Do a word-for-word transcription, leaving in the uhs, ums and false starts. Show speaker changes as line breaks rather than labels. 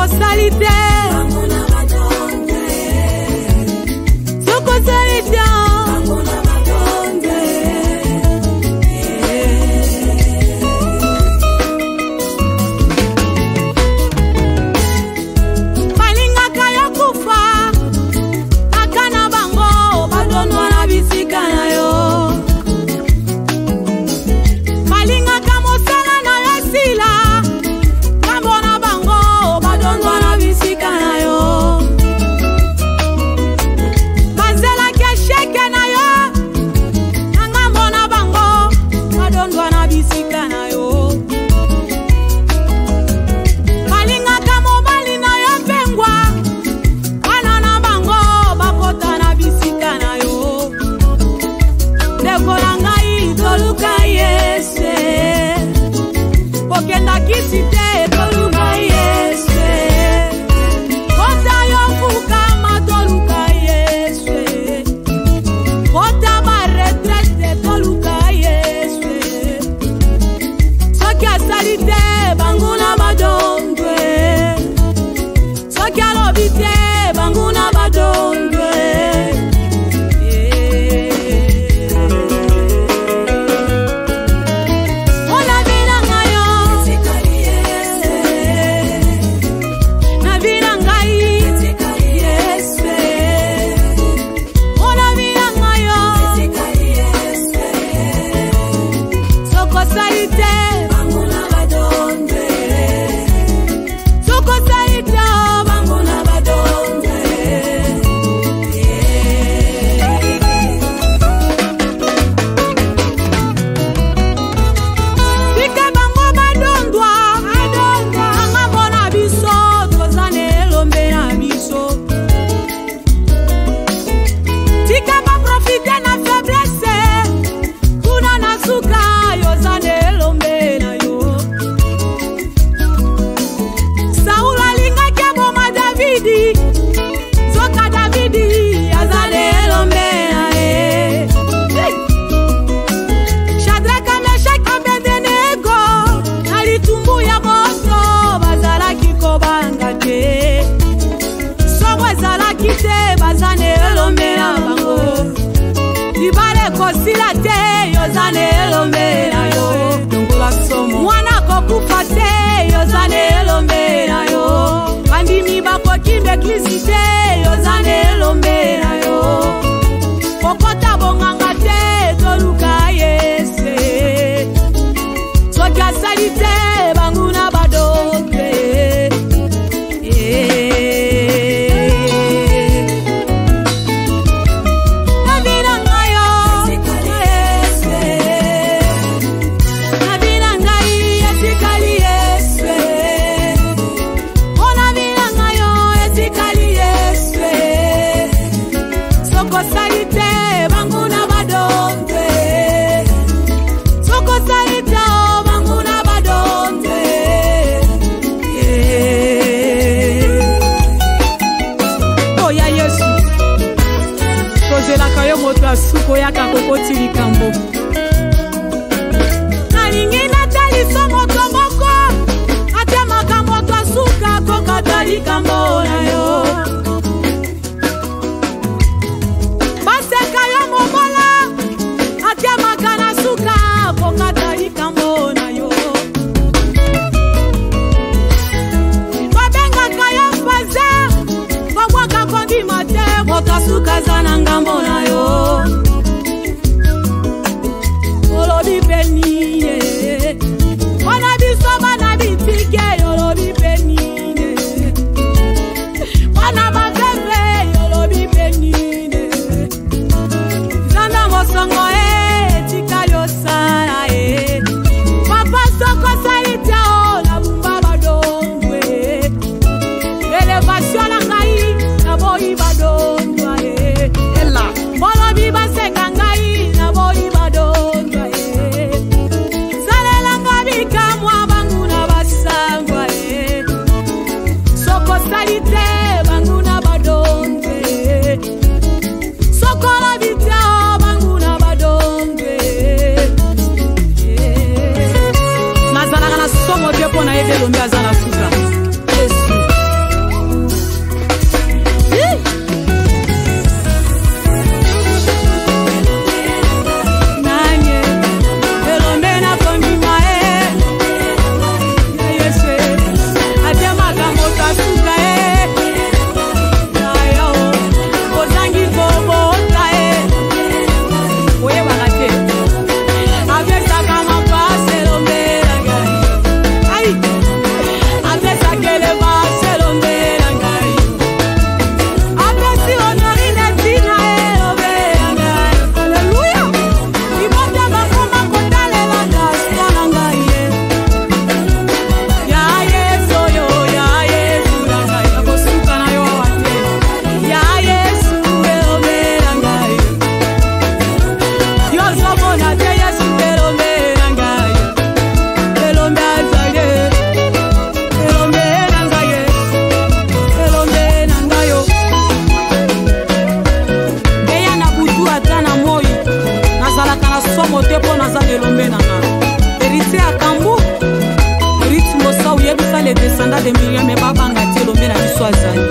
Soko salite
banguna badonde
Soko salite
banguna badonde
Balinga kaya kufa akana bango badonwa na bisika na yo Balinga kamosala na yasila kambona bango badonwa na bisika na yo Bazela kesheke na yo ngambona bango badonwa na bisika na yo Balinga kamobali na yo pengwa kana na bango bakota na bisika na yo Dekola ngai toluka Yesu Okenda kisite toluka Yesu Kota yo kukama toluka Yesu Kota ba retraite toluka Yesu Soki asalite banguna badondwe Soki alobite banguna badondwe Ona vina ngayo
tikali Yesu
na vina ngai
tikali
Yesu Ona vina ngayo
tikali Yesu
Soko salite
banguna badonde
Soko salite
banguna badonde
Tika bango badondwa adondwa ngambona biso tozane lombe na biso Tika ba profite na faiblesse kuna na suka yozane lombe na yo Saul alingaki aboma Davidi Zoka Davidi azane lombe na ye Shadraka Meshaki Abednego alitumbu ya moto bazalaki kobanga te Songo ezalaki te bazane elombe na bango Libale kosila te yozane elombe na yo Mwana kokufa te yozane elombe na yo Bandimi bakokimba eklisi te yozane elombe na yo Kokota bonganga te toluka Yesu Soki asali te banguna badonde Na vina ngayo Yesu Na vina ngai etikali Yesu Ona vina ngayo etikali Yesu Soko salite banguna badonde Soko salite banguna badonde Oya Yesu Tozelaka yo moto asuko yaka kokoti likambo Nalingi nataliso moto moko Atemaka moto asuka kokata likambo na yo Baseka yo momola Atemaka na suka kokata likambo na yo Babengaka yo paza Babwaka kondima te moto asuka za na ngambo na yo balanda de miriam babanga te lombe na biso azali